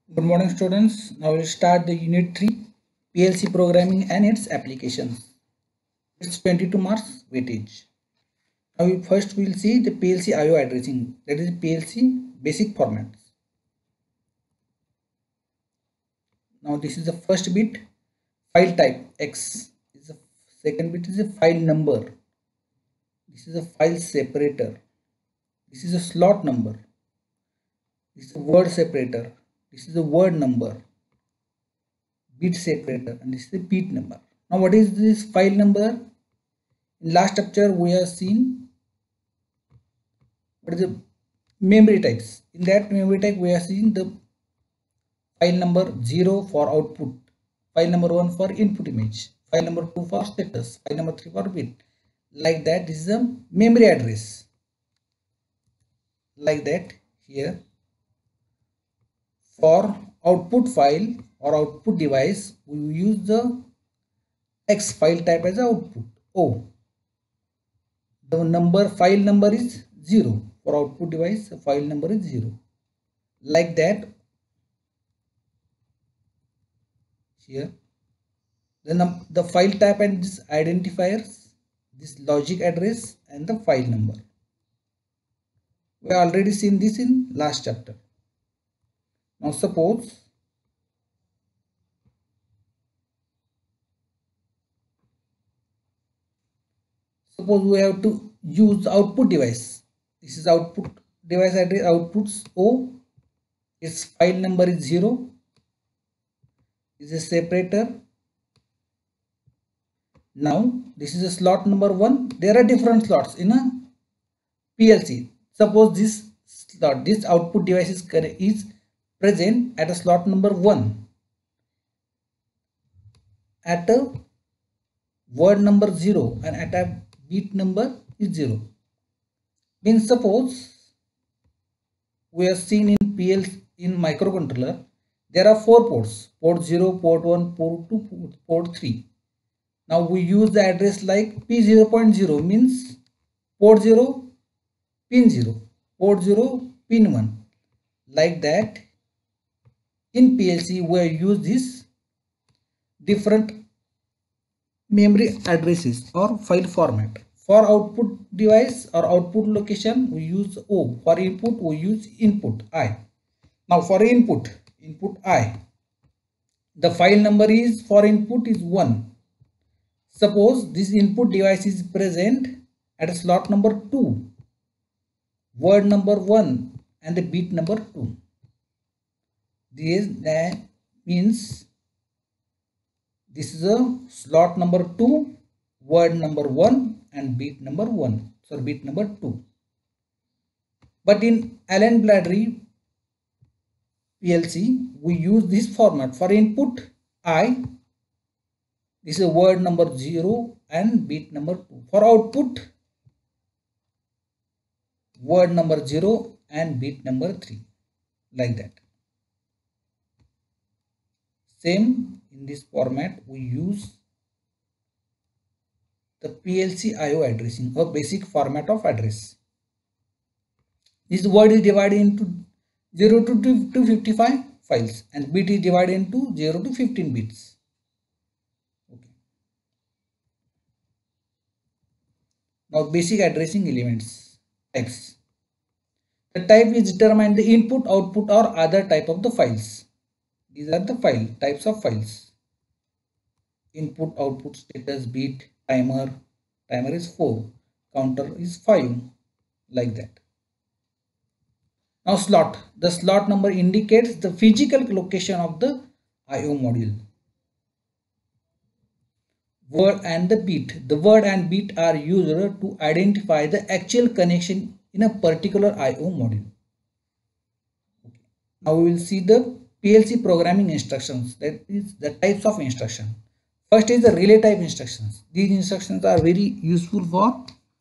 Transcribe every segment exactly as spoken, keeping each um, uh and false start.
Good morning, students. Now we'll start the Unit three, P L C Programming and its Applications. It's twenty-two marks weightage. Now we first we'll see the P L C I O addressing, that is P L C basic formats. Now this is the first bit, file type X. Is the second bit is a file number. This is a file separator. This is a slot number. This is a word separator. This is a word number. Bit separator, and this is the bit number. Now what is this file number? In last chapter we have seen what is the memory types. In that memory type we have seen the file number zero for output, file number one for input image, file number two for status, file number three for bit. Like that, this is a memory address. Like that here. For output file or output device, we use the X file type as output. O. The number file number is zero. For output device, the file number is zero. Like that. Here. The, the file type and this identifiers, this logic address and the file number. We have already seen this in last chapter. Now suppose suppose we have to use output device. This is output device address, outputs O. Its file number is zero. Is a separator. Now this is a slot number one. There are different slots in a P L C. Suppose this slot, this output device is, is present at a slot number one, at a word number zero, and at a bit number is zero. Means suppose we have seen in P L C in microcontroller there are four ports: port zero, port one, port two, port three. Now we use the address like P zero point zero means port zero, pin zero, port zero, pin one. Like that, in P L C we use this different memory addresses or file format. For output device or output location we use O. For input we use input I. Now for input, input I, the file number is for input is one. Suppose this input device is present at a slot number two, word number one and the bit number two. This that means this is a slot number two, word number one and bit number one. So bit number two. But in Allen Bradley P L C we use this format. For input I, this is a word number zero and bit number two. For output, word number zero and bit number three. Like that. Same in this format we use the P L C I O addressing, a basic format of address. This word is divided into zero to two hundred fifty-five files and bit is divided into zero to fifteen bits. Okay. Now basic addressing elements. X. The type is determined the input, output or other type of the files. These are the file types of files. Input, output, status, bit, timer. Timer is four. Counter is five. Like that. Now slot. The slot number indicates the physical location of the I O module. Word and the bit. The word and bit are used to identify the actual connection in a particular I O module. Okay. Now we will see the P L C programming instructions, that is the types of instruction. First is the relay type instructions. These instructions are very useful for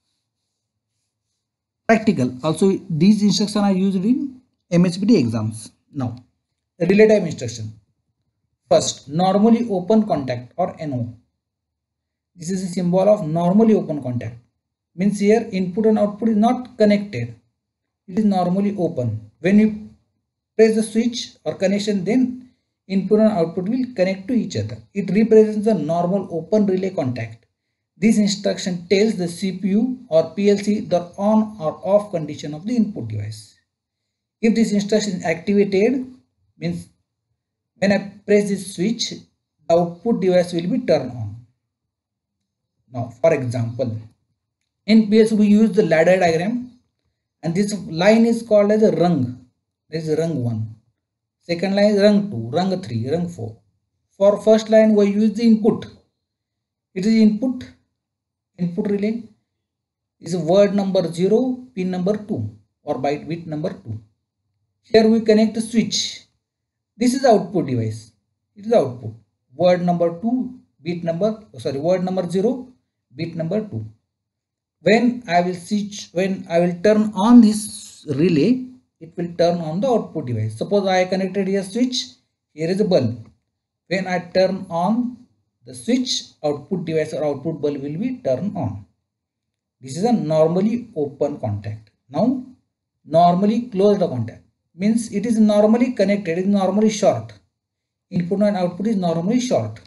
practical. Also these instructions are used in M H P D exams. Now relay type instruction. First, normally open contact or N O. This is a symbol of normally open contact. Means here input and output is not connected. It is normally open. When you press the switch or connection, then input and output will connect to each other. It represents the normal open relay contact. This instruction tells the C P U or P L C the on or off condition of the input device. If this instruction is activated, means when I press this switch, the output device will be turned on. Now, for example, in P L C we use the ladder diagram, and this line is called as a rung. This is rung one. Second line is rung two, rung three, rung four. For first line we use the input. It is input, input relay is word number zero, pin number two or byte bit number two. Here we connect the switch. This is the output device. It is output. Word number two, bit number, oh sorry, word number zero, bit number two. When I will switch, when I will turn on this relay, it will turn on the output device. Suppose I connected here switch, here is a bulb. When I turn on the switch, output device or output bulb will be turned on. This is a normally open contact. Now, normally closed contact means it is normally connected, it is normally short. Input and output is normally short.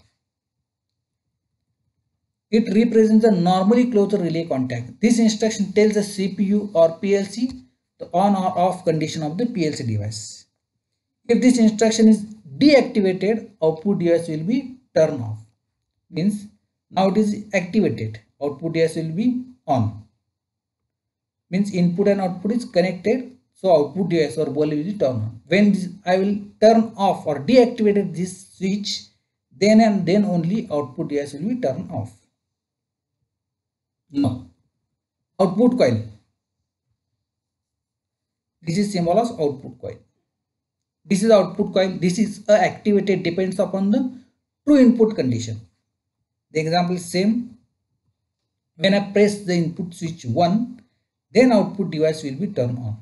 It represents the normally closed relay contact. This instruction tells the C P U or P L C the on or off condition of the P L C device. If this instruction is deactivated, output device will be turned off. Means now it is activated, output device will be on. Means input and output is connected, so output device or bulb will be turned on. When this, I will turn off or deactivated this switch, then and then only output device will be turned off. Now, output coil. This is symbol of output coil. This is output coil. This is uh, activated depends upon the true input condition. The example is same. When I press the input switch one, then output device will be turned on.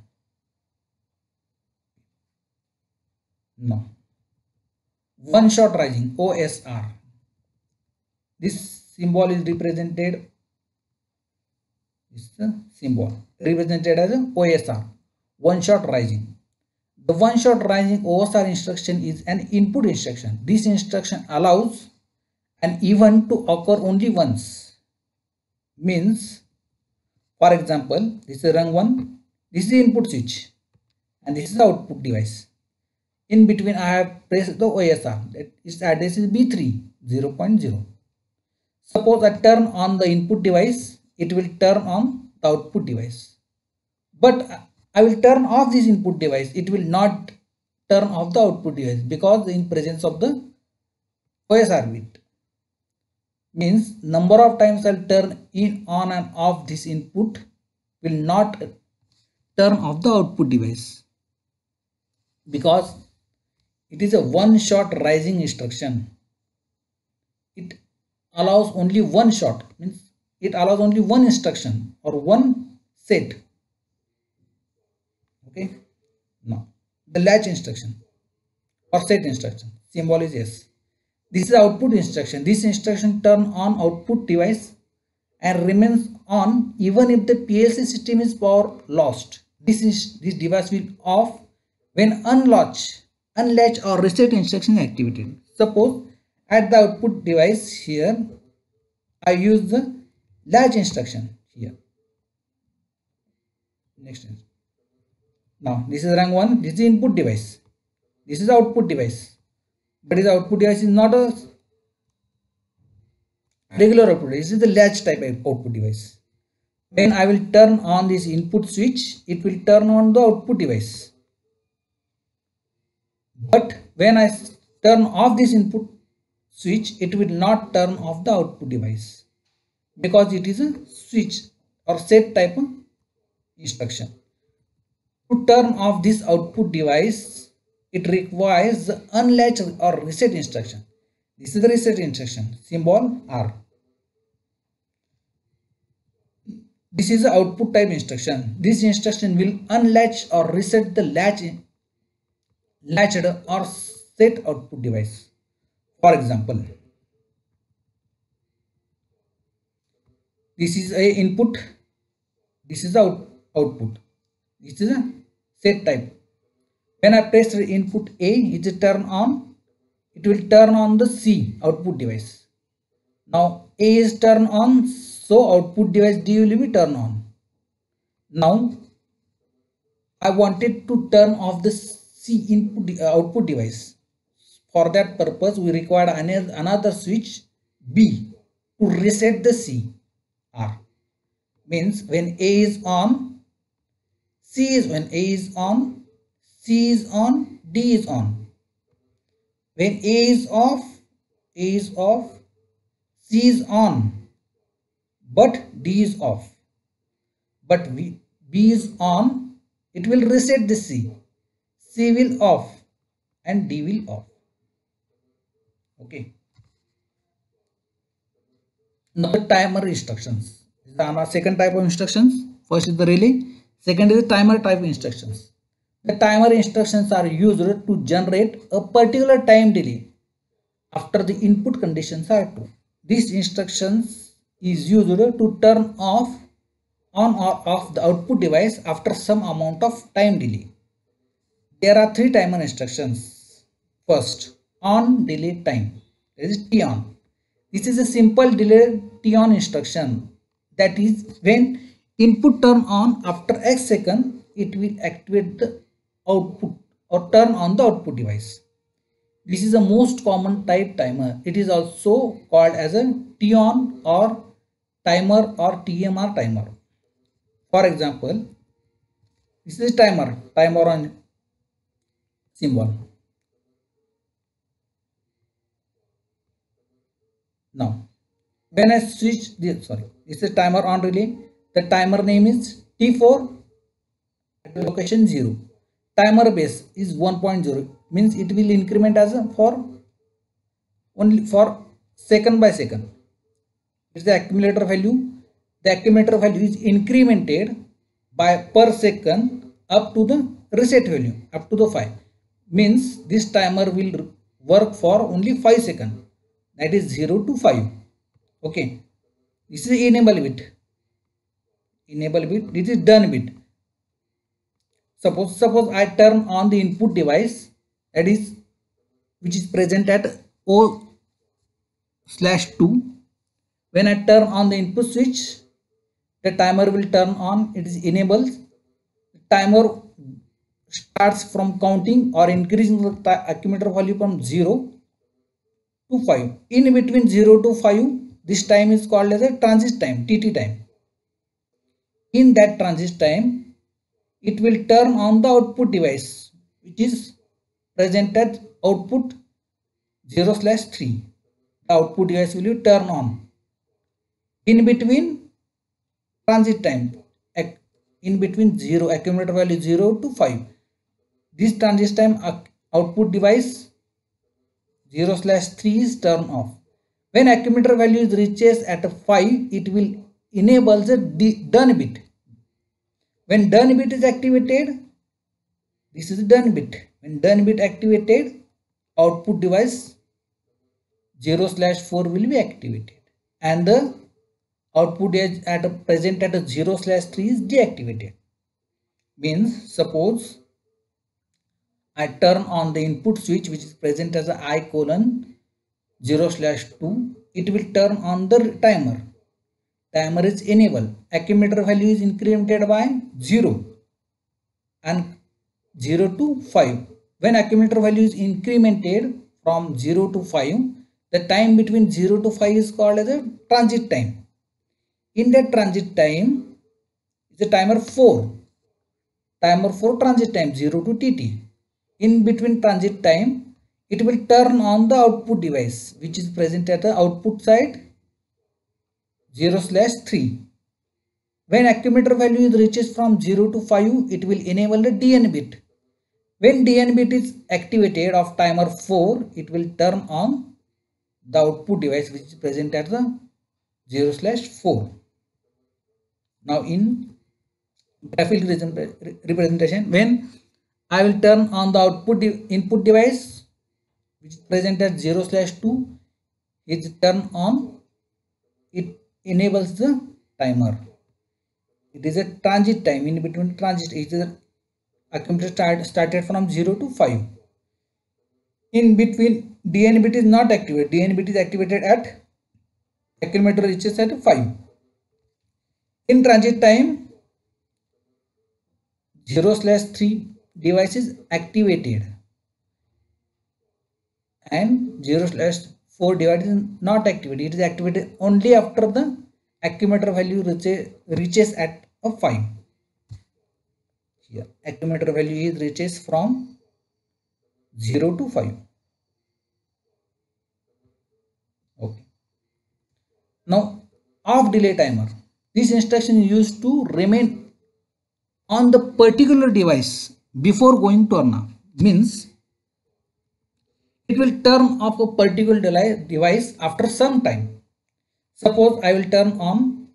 Now, one shot rising, O S R. This symbol is represented. This is the symbol represented as a O S R. One shot rising. The one shot rising O S R instruction is an input instruction. This instruction allows an event to occur only once. Means, for example, this is rung one, this is the input switch, and this is the output device. In between, I have pressed the O S R. Its address is B three, zero point zero. Suppose I turn on the input device, it will turn on the output device. But I will turn off this input device, it will not turn off the output device because in presence of the O S R bit. Means number of times I'll turn in on and off this input will not turn off the output device because it is a one shot rising instruction. It allows only one shot, means it allows only one instruction or one set. Okay. Now the latch instruction or set instruction symbol is S. This is output instruction. This instruction turn on output device and remains on even if the P L C system is power lost. This is this device will off when unlatch, unlatch or reset instruction is activated. Suppose at the output device here, I use the latch instruction here. Next. Now this is rung one. This is the input device. This is the output device. But the output device is not a regular output. This is the latch type of output device. When I will turn on this input switch, it will turn on the output device. But when I turn off this input switch, it will not turn off the output device because it is a switch or set type of instruction. To turn off this output device, it requires the unlatch or reset instruction. This is the reset instruction, symbol R. This is the output type instruction. This instruction will unlatch or reset the latch, latched or set output device. For example, this is a input, this is the out, output. This is a set type. When I press the input A, it will turn on. It will turn on the C output device. Now A is turned on, so output device D will be turned on. Now I wanted to turn off the C input uh, output device. For that purpose, we required another switch B to reset the C. R means when A is on, C is when A is on, C is on, D is on. When A is off, A is off, C is on, but D is off. But B is on, it will reset the C. C will off and D will off. Okay. Now the timer instructions. This is our second type of instructions. First is the relay. Second is the timer type instructions. The timer instructions are used to generate a particular time delay after the input conditions are true. These instructions is used to turn off on or off the output device after some amount of time delay. There are three timer instructions. First, on delay time. This is T on. This is a simple delay T on instruction. That is, when input turn on after X second, it will activate the output or turn on the output device. This is the most common type timer. It is also called as a T on or timer or T M R timer. For example, this is timer, timer on symbol. Now, when I switch the sorry, this is timer on relay. The timer name is T four at location zero. Timer base is one point zero, means it will increment as a for only for second by second. It's the accumulator value. The accumulator value is incremented by per second up to the reset value up to the five. Means this timer will work for only five seconds. That is zero to five. Okay. This is enable bit. Enable bit. This is done bit. Suppose suppose I turn on the input device, that is which is present at O slash two. When I turn on the input switch, the timer will turn on. It is enabled. The timer starts from counting or increasing the accumulator value from zero to five. In between zero to five, this time is called as a transit time, T T time. In that transit time, it will turn on the output device, which is presented output zero slash three. The output device will turn on. In between transit time, in between zero, accumulator value zero to five. This transit time output device zero slash three is turned off. When accumulator value reaches at five, it will enable the done bit. When done bit is activated, this is done bit. When done bit activated, output device zero slash four will be activated, and the output is at a present at a zero slash three is deactivated. Means suppose I turn on the input switch, which is present as a I colon zero slash two, it will turn on the timer. Timer is enabled. Accumulator value is incremented by zero and zero to five. When accumulator value is incremented from zero to five, the time between zero to five is called as a transit time. In that transit time, is a timer four. Timer four transit time zero to T T. In between transit time, it will turn on the output device, which is present at the output side zero slash three. When accumulator value reaches from zero to five, it will enable the D N bit. When D N bit is activated of timer four, it will turn on the output device, which is present at the zero slash four. Now in graphic representation, when I will turn on the output de input device, which is present at zero slash two, is turned on, it enables the timer. It is a transit time. In between transit, it is a accumulator start, started from zero to five. In between, D N bit is not activated. D N bit is activated at accumulator reaches at five. In transit time, zero slash three device is activated and zero slash four device is not activated. It is activated only after the accumulator value reaches, reaches at a five. Here, accumulator value is reaches from zero to five. Okay. Now, off delay timer. This instruction is used to remain on the particular device before going to turn off. Means it will turn off a particular device after some time. Suppose I will turn on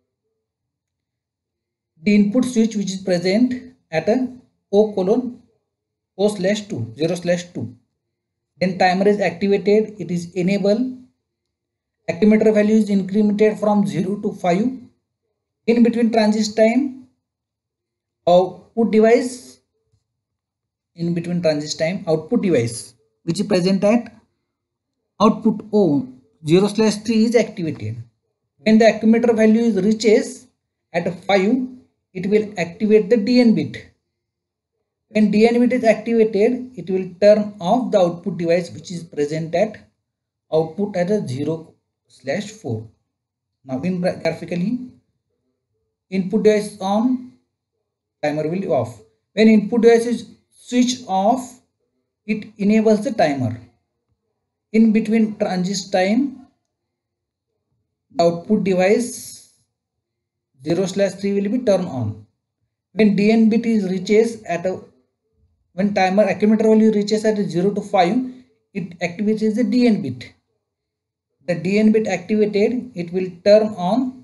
the input switch which is present at a O colon O slash two, zero slash two. Then timer is activated, it is enabled. Accumulator value is incremented from zero to five. In between transit time, output device, in between transit time, output device which is present at output O zero slash three is activated. When the accumulator value is reaches at five, it will activate the D N bit. When D N bit is activated, it will turn off the output device which is present at output at a zero slash four. Now in graphically, input device is on, timer will be off. When input device is switched off, it enables the timer. In between transit time, the output device zero slash three will be turned on. When D N bit is reaches at a when timer accumulator value reaches at zero to five, it activates the D N bit. The D N bit activated, it will turn on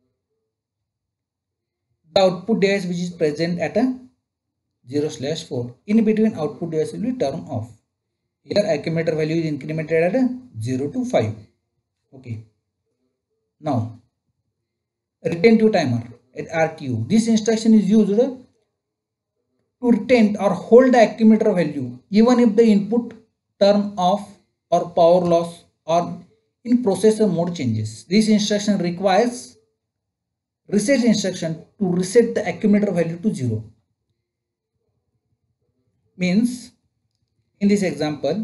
the output device which is present at a zero slash four. In between, output device will be turned off. Here accumulator value is incremented at a zero to five. Okay. Now, retentive timer at R T U. This instruction is used to retain or hold the accumulator value even if the input turn off or power loss or in processor mode changes. This instruction requires reset instruction to reset the accumulator value to zero. Means in this example,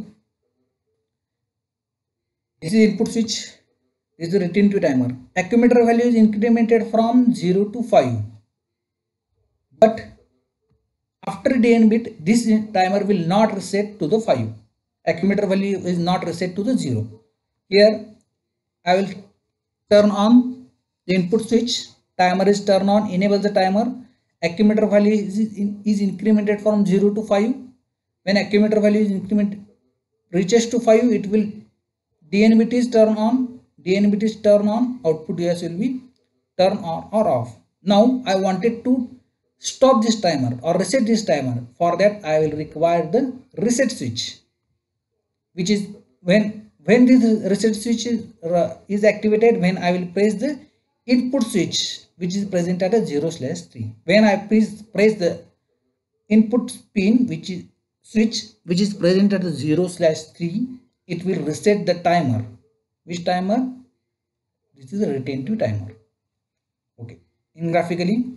this is input switch, this is the retentive timer. Accumulator value is incremented from zero to five. But after D N bit, this timer will not reset to the five. Accumulator value is not reset to the zero. Here I will turn on the input switch. Timer is turned on, enable the timer. Accumulator value is, in, is incremented from zero to five. When accumulator value is incremented reaches to five, it will D N bit is turned on. D N bit is turned on. Output device will be turned on or off. Now I wanted to stop this timer or reset this timer. For that I will require the reset switch, which is when when this reset switch is, uh, is activated, when I will press the input switch which is present at a zero slash three. When I press press the input pin which is switch which is present at a zero slash three, it will reset the timer. Which timer? This is a retentive timer. Okay. In graphically,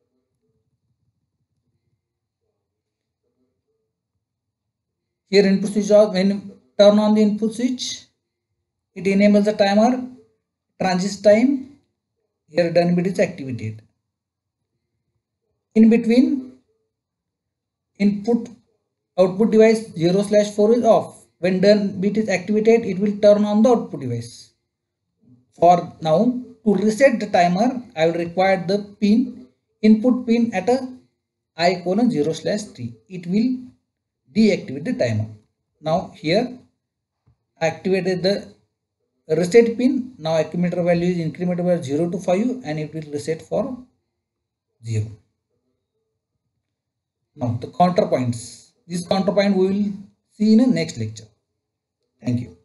here input switch off. When turn on the input switch, it enables the timer. Transit time, here D N bit is activated. In between, input output device zero slash four is off. When D N bit is activated, it will turn on the output device. For now, to reset the timer, I will require the pin, input pin at a I colon zero slash three. It will deactivate the timer. Now here I activated the reset pin. Now accumulator value is incremented by zero to five and it will reset for zero. Now the counterpoints. This counterpoint we will see in the next lecture. Thank you.